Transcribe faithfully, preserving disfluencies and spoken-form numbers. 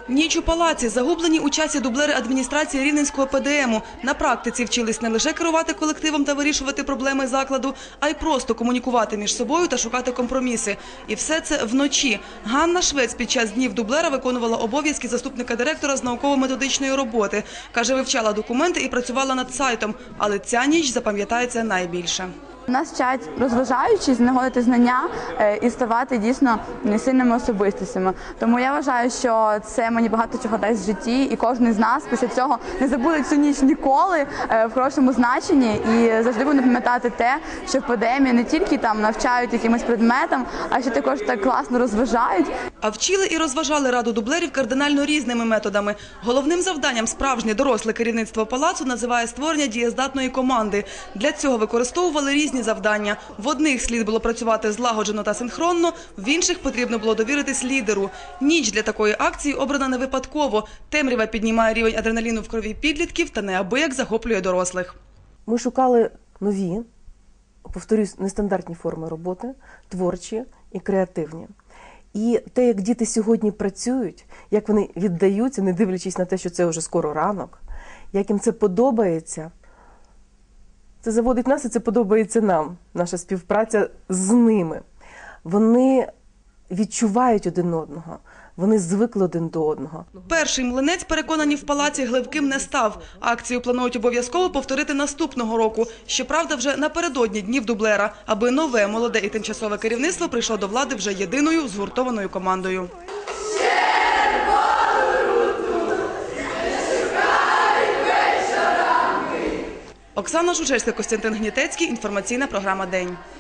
Ніч у палаці. Загублені у часі дублери адміністрації Рівненського Пе Де Ему. На практиці вчились не лише керувати колективом та вирішувати проблеми закладу, а й просто комунікувати між собою та шукати компроміси. І все це вночі. Ганна Швець під час днів дублера виконувала обов'язки заступника директора з науково-методичної роботи. Каже, вивчала документи і працювала над сайтом. Але ця ніч запам'ятається найбільше. Нас вчать, розважаючись, знаходити знання і ставати дійсно сильними особистостями. Тому я вважаю, що це мені багато чого дасть в житті, і кожен з нас після цього не забуде цю ніч ніколи в хорошому значенні і завжди буде пам'ятати те, що в Пе Де Емі не тільки там навчають якимось предметам, а ще також так класно розважають. А вчили і розважали раду дублерів кардинально різними методами. Головним завданням справжнє доросле керівництво палацу називає створення дієздатної команди. Для цього використовували різні завдання. В одних слід було працювати злагоджено та синхронно, в інших потрібно було довіритись лідеру. Ніч для такої акції обрана не випадково. Темрява піднімає рівень адреналіну в крові підлітків та неабияк захоплює дорослих. Ми шукали нові, повторюсь, нестандартні форми роботи, творчі і креативні. І те, як діти сьогодні працюють, як вони віддаються, не дивлячись на те, що це вже скоро ранок, як їм це подобається, це заводить нас і це подобається нам, наша співпраця з ними. Вони відчувають один одного, вони звикли один до одного. Перший млинець, переконані в палаці, гливким не став. Акцію планують обов'язково повторити наступного року. Щоправда, вже напередодні днів дублера, аби нове, молоде і тимчасове керівництво прийшло до влади вже єдиною згуртованою командою. Оксана Жужельська, Костянтин Гнітецький. Інформаційна програма «День».